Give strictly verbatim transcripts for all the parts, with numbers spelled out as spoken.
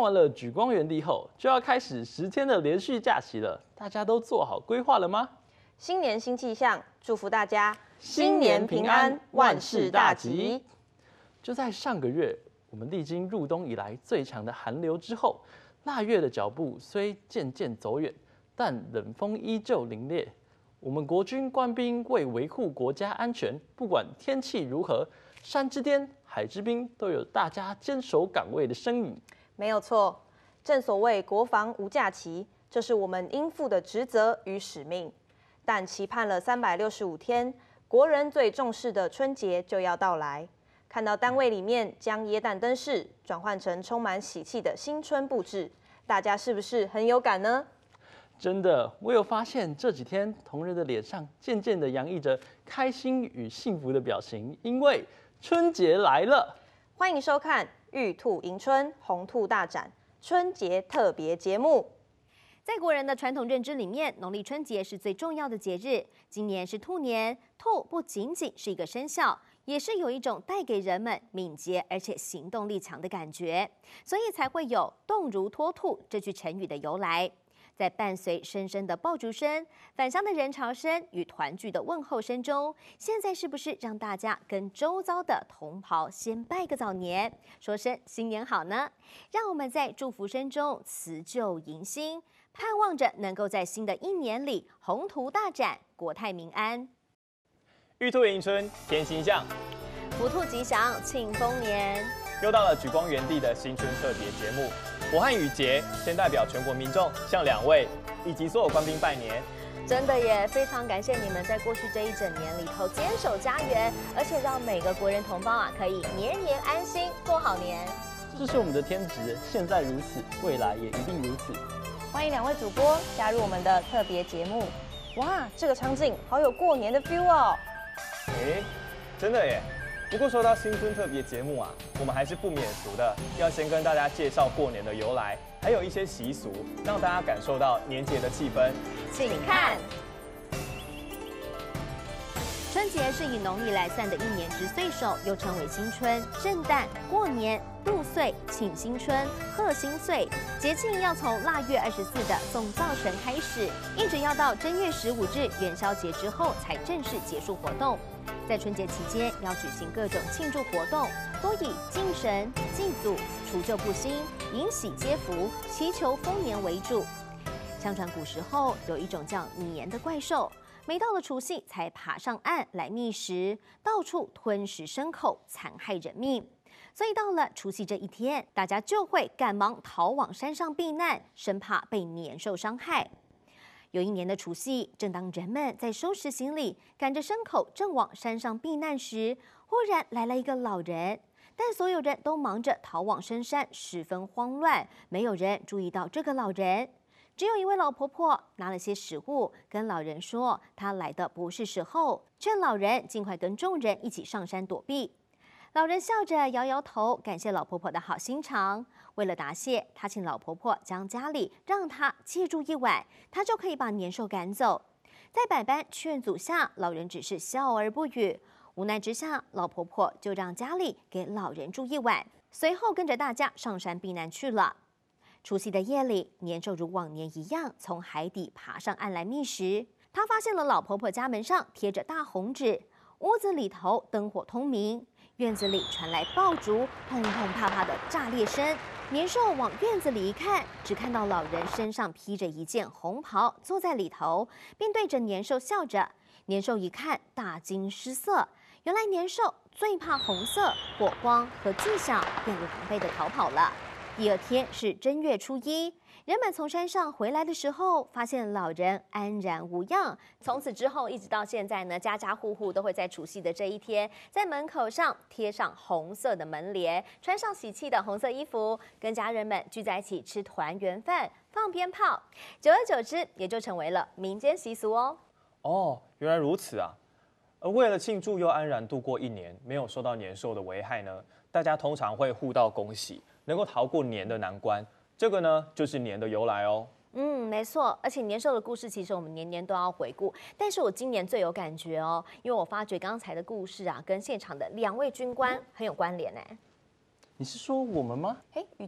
完了举光原地后，就要开始十天的连续假期了，大家都做好规划了吗？ 新年新气象，祝福大家新年平安，万事大吉。就在上个月，我们历经入冬以来最强的寒流之后，腊月的脚步虽渐渐走远，但冷风依旧凛冽。我们国军官兵为维护国家安全，不管天气如何，山之巅、海之滨都有大家坚守岗位的身影。 没有错，正所谓国防无假期，这是我们应负的职责与使命。但期盼了三百六十五天，国人最重视的春节就要到来。看到单位里面将耶诞灯饰转换成充满喜气的新春布置，大家是不是很有感呢？ 真的，我有发现这几天同仁的脸上渐渐地洋溢着开心与幸福的表情，因为春节来了。 欢迎收看《玉兔迎春红兔大展》春节特别节目。 在国人的传统认知里面，农历春节是最重要的节日。今年是兔年，兔不仅仅是一个生肖，也是有一种带给人们敏捷而且行动力强的感觉，所以才会有“动如脱兔”这句成语的由来。在伴随深深的爆竹声、返乡的人潮声与团聚的问候声中，现在是不是让大家跟周遭的同袍先拜个早年，说声新年好呢？让我们在祝福声中辞旧迎新，盼望着能够在新的一年里宏图大展，国泰民安。 玉兔迎春添新象， 福兔吉祥庆丰年。 又到了举光原地的新春特别节目，我和雨杰先代表全国民众向两位以及所有官兵拜年。 真的也非常感谢你们在过去这一整年里头坚守家园，而且让每个国人同胞啊可以年年安心过好年。 这是我们的天职，现在如此，未来也一定如此。 欢迎两位主播加入我们的特别节目。哇，这个场景好有过年的 feel 哦！ 哎，真的耶！不过说到新春特别节目啊，我们还是不免俗的，要先跟大家介绍过年的由来，还有一些习俗，让大家感受到年节的气氛。 请看，春节是以农历来算的一年之岁首，又称为新春、圣诞、过年、入岁、庆新春、贺新岁。节庆要从腊月二十四的送灶神开始，一直要到正月十五日元宵节之后才正式结束活动。在春节期间要举行各种庆祝活动，多以敬神、祭祖、除旧布新、迎喜接福、祈求丰年为主。相传古时候有一种叫年的怪兽，每到了除夕才爬上岸来觅食，到处吞食牲口，残害人命。所以到了除夕这一天，大家就会赶忙逃往山上避难，生怕被年兽伤害。有一年的除夕，正当人们在收拾行李，赶着牲口正往山上避难时，忽然来了一个老人。但所有人都忙着逃往深山，十分慌乱，没有人注意到这个老人。只有一位老婆婆拿了些食物，跟老人说她来的不是时候，劝老人尽快跟众人一起上山躲避。老人笑着摇摇头，感谢老婆婆的好心肠。为了答谢，他请老婆婆将家里让他借住一晚，他就可以把年兽赶走。在百般劝阻下，老人只是笑而不语。无奈之下，老婆婆就让家里给老人住一晚，随后跟着大家上山避难去了。除夕的夜里，年兽如往年一样从海底爬上岸来觅食。他发现了老婆婆家门上贴着大红纸，屋子里头灯火通明。院子里传来爆竹砰砰啪啪的炸裂声，年兽往院子里一看，只看到老人身上披着一件红袍，坐在里头，并对着年兽笑着。年兽一看，大惊失色，原来年兽最怕红色、火光和巨响，便狼狈地逃跑了。第二天是正月初一，人们从山上回来的时候，发现老人安然无恙。从此之后，一直到现在呢，家家户户都会在除夕的这一天，在门口上贴上红色的门帘，穿上喜气的红色衣服，跟家人们聚在一起吃团圆饭、放鞭炮。久而久之，也就成为了民间习俗哦。 哦，原来如此啊！而为了庆祝又安然度过一年，没有受到年兽的危害呢，大家通常会互道恭喜，能够逃过年的难关。这个呢，就是年的由来哦。 嗯，没错，而且年兽的故事其实我们年年都要回顾，但是我今年最有感觉哦，因为我发觉刚才的故事啊，跟现场的两位军官很有关联哎。 你是说我们吗？ 嘿，雨姐，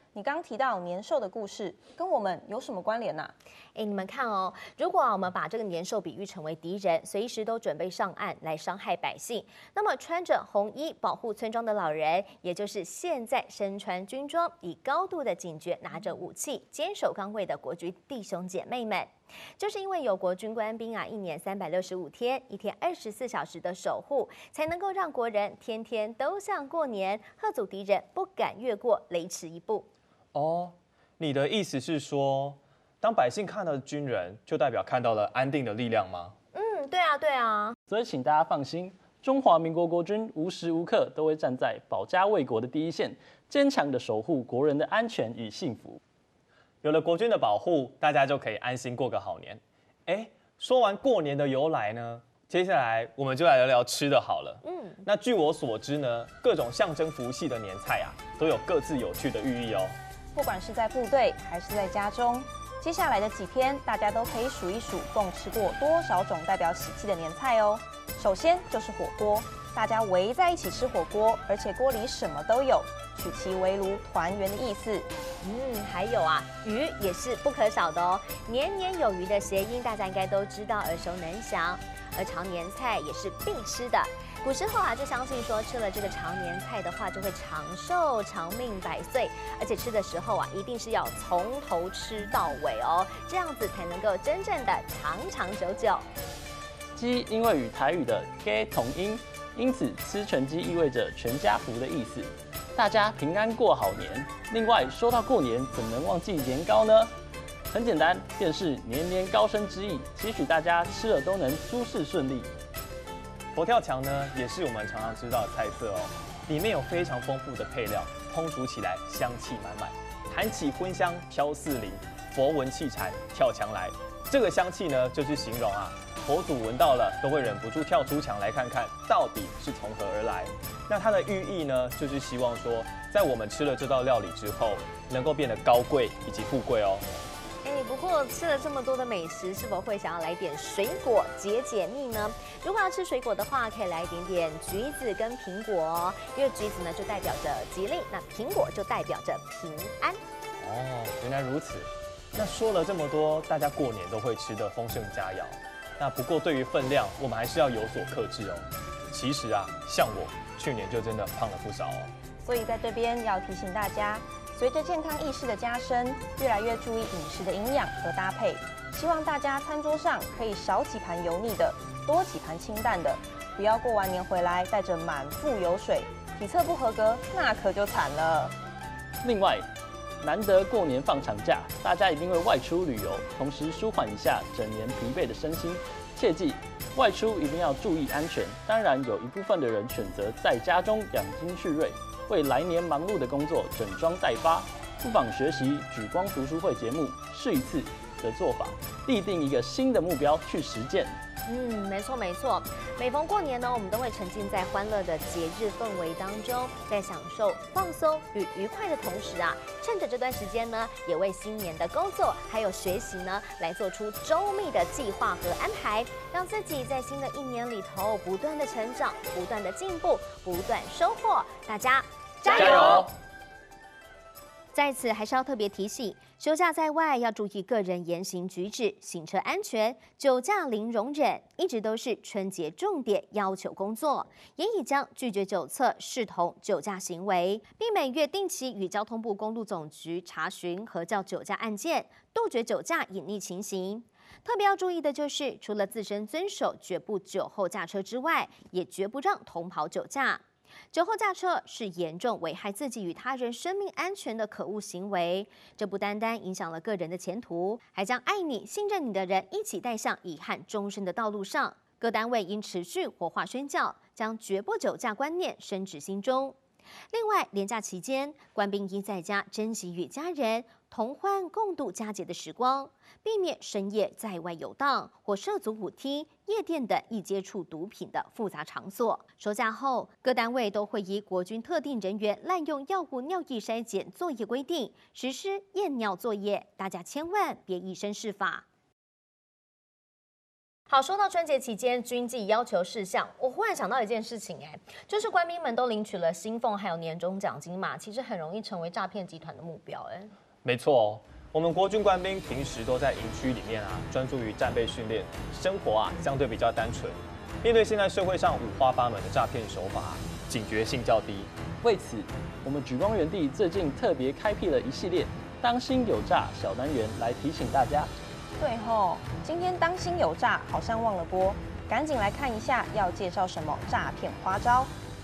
你刚提到年兽的故事，跟我们有什么关联呢、啊？ 哎，你们看哦，如果啊我们把这个年兽比喻成为敌人，随时都准备上岸来伤害百姓，那么穿着红衣保护村庄的老人，也就是现在身穿军装、以高度的警觉、拿着武器、坚守岗位的国军弟兄姐妹们。就是因为有国军官兵啊，一年三百六十五天，一天二十四小时的守护，才能够让国人天天都像过年，吓阻敌人不敢越过雷池一步。 哦，你的意思是说，当百姓看到军人，就代表看到了安定的力量吗？ 嗯，对啊，对啊。 所以请大家放心，中华民国国军无时无刻都会站在保家卫国的第一线，坚强的守护国人的安全与幸福。 有了国军的保护，大家就可以安心过个好年。哎，说完过年的由来呢，接下来我们就来聊聊吃的好了。嗯，那据我所知呢，各种象征福气的年菜啊，都有各自有趣的寓意哦。 不管是在部队还是在家中，接下来的几天，大家都可以数一数共吃过多少种代表喜气的年菜哦。首先就是火锅，大家围在一起吃火锅，而且锅里什么都有，取其围炉团圆的意思。 嗯，还有啊，鱼也是不可少的哦。年年有余的谐音，大家应该都知道，耳熟能详。而常年菜也是必吃的。古时候啊，就相信说吃了这个常年菜的话，就会长寿、长命百岁，而且吃的时候啊，一定是要从头吃到尾哦，这样子才能够真正的长长久久。 鸡因为与台语的 “gay” 同音，因此吃全鸡意味着全家福的意思，大家平安过好年。另外，说到过年，怎能忘记年糕呢？很简单，便是年年高升之意，期许大家吃了都能诸事顺利。 佛跳墙呢，也是我们常常知道的菜色哦，里面有非常丰富的配料，烹煮起来香气满满，弹起荤香飘四邻，佛闻气禅跳墙来。这个香气呢，就是形容啊，佛祖闻到了都会忍不住跳出墙来看看到底是从何而来。那它的寓意呢，就是希望说，在我们吃了这道料理之后，能够变得高贵以及富贵哦。 哎，不过吃了这么多的美食，是否会想要来点水果解解腻呢？如果要吃水果的话，可以来一点点橘子跟苹果哦，因为橘子呢就代表着吉利，那苹果就代表着平安。 哦，原来如此。那说了这么多，大家过年都会吃的丰盛佳肴，那不过对于分量，我们还是要有所克制哦。其实啊，像我去年就真的胖了不少哦。 所以在这边要提醒大家，随着健康意识的加深，越来越注意饮食的营养和搭配。希望大家餐桌上可以少几盘油腻的，多几盘清淡的，不要过完年回来带着满腹油水，体测不合格，那可就惨了。 另外，难得过年放长假，大家一定会外出旅游，同时舒缓一下整年疲惫的身心。切记，外出一定要注意安全。当然，有一部分的人选择在家中养精蓄锐，为来年忙碌的工作整装待发。不妨学习莒光读书会节目试一次的做法，立定一个新的目标去实践。 嗯，没错没错。每逢过年呢，我们都会沉浸在欢乐的节日氛围当中，在享受放松与愉快的同时啊，趁着这段时间呢，也为新年的工作还有学习呢，来做出周密的计划和安排，让自己在新的一年里头不断的成长，不断的进步，不断收获。大家加油！ 加油在此还是要特别提醒，休假在外要注意个人言行举止、行车安全，酒驾零容忍，一直都是春节重点要求工作，也已将拒绝酒测视同酒驾行为，并每月定期与交通部公路总局查询核教酒驾案件，杜绝酒驾隐匿情形。特别要注意的就是，除了自身遵守绝不酒后驾车之外，也绝不让同袍酒驾。酒后驾车是严重危害自己与他人生命安全的可恶行为，这不单单影响了个人的前途，还将爱你、信任你的人一起带向遗憾终身的道路上。各单位应持续活化宣教，将绝不酒驾观念深植心中。另外，连假期间，官兵应在家珍惜与家人同欢共度佳节的时光，避免深夜在外游荡或涉足舞厅、夜店等易接触毒品的复杂场所。收假后，各单位都会依国军特定人员滥用药物尿液筛检作业规定，实施验尿作业，大家千万别以身试法。 好，说到春节期间军纪要求事项，我忽然想到一件事情、欸，哎，就是官兵们都领取了薪俸还有年终奖金嘛，其实很容易成为诈骗集团的目标、欸，哎， 没错哦，我们国军官兵平时都在营区里面啊，专注于战备训练，生活啊相对比较单纯。面对现在社会上五花八门的诈骗手法，警觉性较低。 为此，我们莒光园地最近特别开辟了一系列“当心有诈”小单元，来提醒大家。 对吼，今天当心有诈，好像忘了播，赶紧来看一下要介绍什么诈骗花招。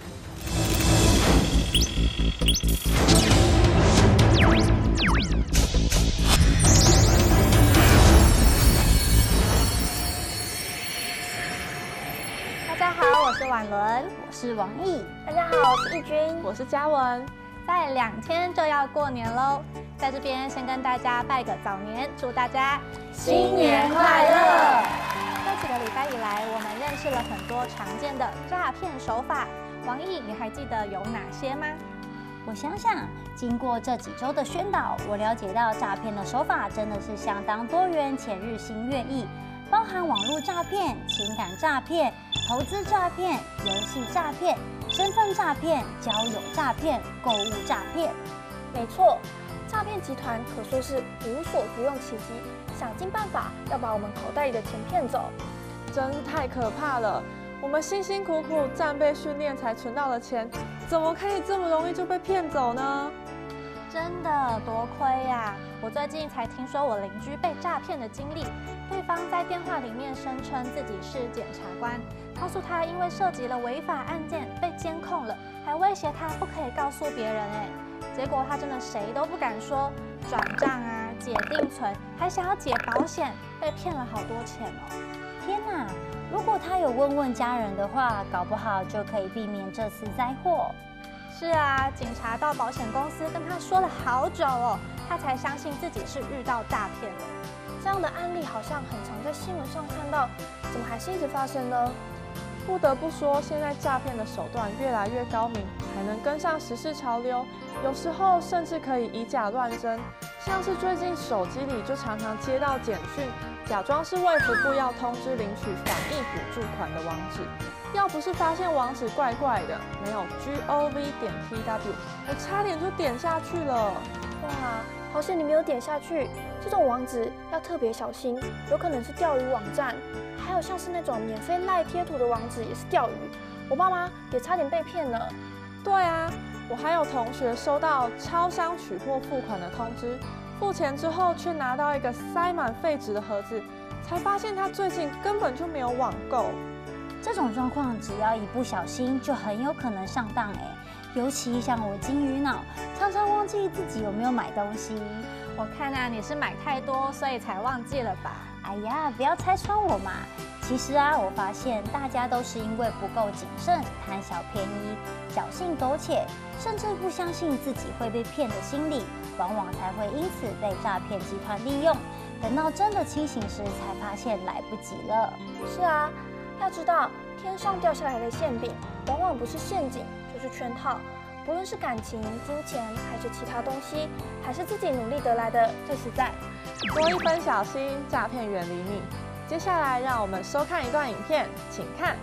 大家好，我是婉伦，我是王毅。 大家好，我是义君， 我是嘉文。 在两天就要过年喽，在这边先跟大家拜个早年，祝大家新年快乐！ 这几个礼拜以来，我们认识了很多常见的诈骗手法。王毅，你还记得有哪些吗？ 我想想，经过这几周的宣导，我了解到诈骗的手法真的是相当多元且日新月异，包含网络诈骗、情感诈骗、投资诈骗、游戏诈骗、身份诈骗、交友诈骗、购物诈骗。 没错，诈骗集团可说是无所不用其极，想尽办法要把我们口袋里的钱骗走， 真是太可怕了。我们辛辛苦苦战备训练才存到的钱，怎么可以这么容易就被骗走呢？ 真的多亏呀！我最近才听说我邻居被诈骗的经历，对方在电话里面声称自己是检察官，告诉他因为涉及了违法案件被监控了，还威胁他不可以告诉别人哎。结果他真的谁都不敢说，转账啊、解定存，还想要解保险，被骗了好多钱哦！ 天哪！如果他有问问家人的话，搞不好就可以避免这次灾祸。 是啊，警察到保险公司跟他说了好久哦，他才相信自己是遇到诈骗了。 这样的案例好像很常在新闻上看到，怎么还是一直发生呢？ 不得不说，现在诈骗的手段越来越高明，还能跟上时事潮流，有时候甚至可以以假乱真。像是最近手机里就常常接到简讯，假装是卫福部要通知领取防疫补助款的网址，要不是发现网址怪怪的，没有 gov 点 tw， 我差点就点下去了。 哇，好险你没有点下去！这种网址要特别小心，有可能是钓鱼网站，还有像是那种免费赖贴图的网址也是钓鱼。我爸妈也差点被骗了。 对啊，我还有同学收到超商取货付款的通知，付钱之后却拿到一个塞满废纸的盒子，才发现他最近根本就没有网购。 这种状况只要一不小心，就很有可能上当哎。尤其像我金鱼脑，常常忘记自己有没有买东西。 我看啊，你是买太多，所以才忘记了吧？ 哎呀，不要拆穿我嘛！其实啊，我发现大家都是因为不够谨慎，贪小便宜，侥幸苟且，甚至不相信自己会被骗的心理，往往才会因此被诈骗集团利用。等到真的清醒时，才发现来不及了。 是啊，要知道天上掉下来的馅饼，往往不是陷阱，就是圈套。不论是感情、金钱，还是其他东西，还是自己努力得来的，最实在。 多一分小心，诈骗远离你。接下来，让我们收看一段影片，请看。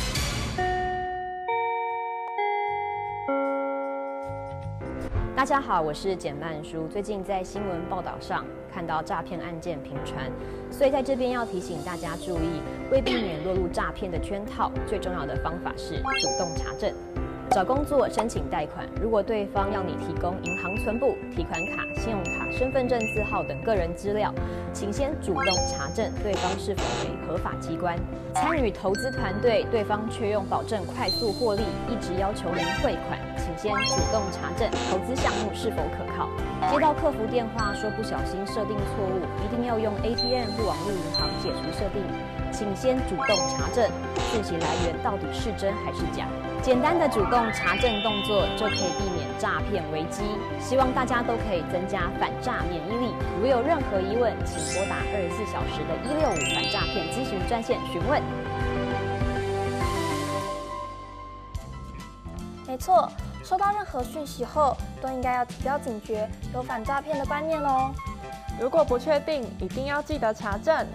大家好，我是简曼书。最近在新闻报道上看到诈骗案件频传，所以在这边要提醒大家注意，为避免落入诈骗的圈套，最重要的方法是主动查证。找工作、申请贷款，如果对方要你提供银行存簿、提款卡、信用卡、身份证字号等个人资料，请先主动查证对方是否为合法机关。参与投资团队，对方却用保证快速获利，一直要求您汇款，请先主动查证投资项目是否可靠。接到客服电话说不小心设定错误，一定要用 A T M 或网络银行解除设定，请先主动查证讯息来源到底是真还是假。简单的主动查证动作就可以避免诈骗危机，希望大家都可以增加反诈免疫力。如有任何疑问，请拨打二十四小时的一六五反诈骗咨询专线询问。 没错，收到任何讯息后，都应该要提高警觉，有反诈骗的观念哦。 如果不确定，一定要记得查证。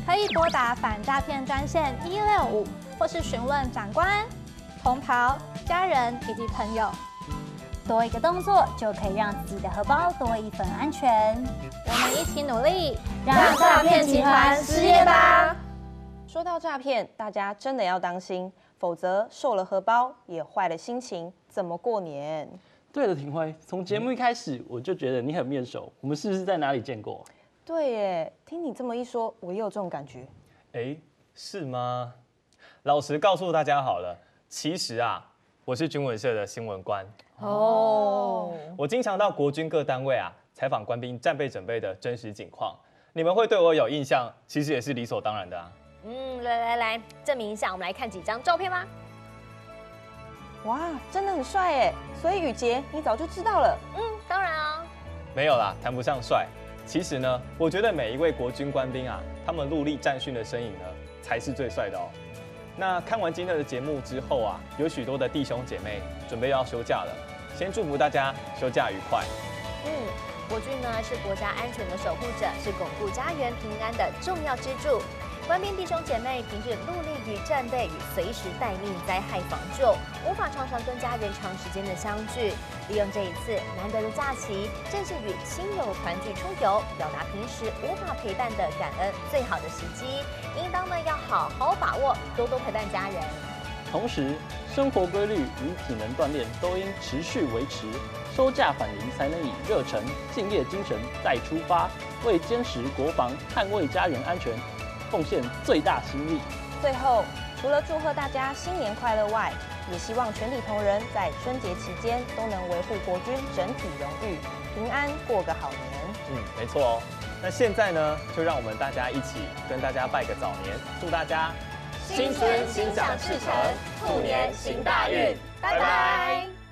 可以拨打反诈骗专线一六五，或是询问长官、同袍、家人以及朋友。 多一个动作就可以让自己的荷包多一份安全。 我们一起努力， 让诈骗集团失业吧！ 说到诈骗，大家真的要当心，否则瘦了荷包也坏了心情，怎么过年？ 对了，庭辉，从节目一开始我就觉得你很面熟，我们是不是在哪里见过？ 对耶，听你这么一说，我也有这种感觉。 哎，是吗？老实告诉大家好了，其实啊，我是军文社的新闻官。 哦， 我经常到国军各单位啊，采访官兵战备准备的真实情况。你们会对我有印象，其实也是理所当然的啊。 嗯，来来来，证明一下，我们来看几张照片吧。 哇，真的很帅耶！所以宇杰，你早就知道了？ 嗯，当然啊。 没有啦，谈不上帅。其实呢，我觉得每一位国军官兵啊，他们陆力战训的身影呢，才是最帅的哦。那看完今天的节目之后啊，有许多的弟兄姐妹准备要休假了，先祝福大家休假愉快。 嗯，国军呢是国家安全的守护者，是巩固家园平安的重要支柱。官兵弟兄姐妹平日努力于战备与随时待命灾害防救，无法常常跟家人长时间的相聚。利用这一次难得的假期，正是与亲友团聚出游，表达平时无法陪伴的感恩最好的时机，应当呢要好好把握，多多陪伴家人。 同时，生活规律与体能锻炼都应持续维持，收假返营才能以热忱、敬业精神再出发，为坚实国防、捍卫家园安全奉献最大心力。 最后，除了祝贺大家新年快乐外，也希望全体同仁在春节期间都能维护国军整体荣誉，平安过个好年。 嗯，没错哦。那现在呢，就让我们大家一起跟大家拜个早年，祝大家新春心想事成，兔年行大运，拜拜。